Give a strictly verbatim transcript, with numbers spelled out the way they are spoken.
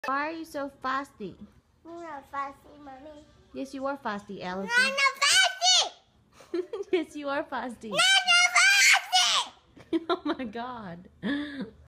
Why are you so fasty? I'm not fasty, mommy. Yes, you are fasty, I'm Allison. not fasty! Yes, you are fasty. I'm not fasty! Oh my god.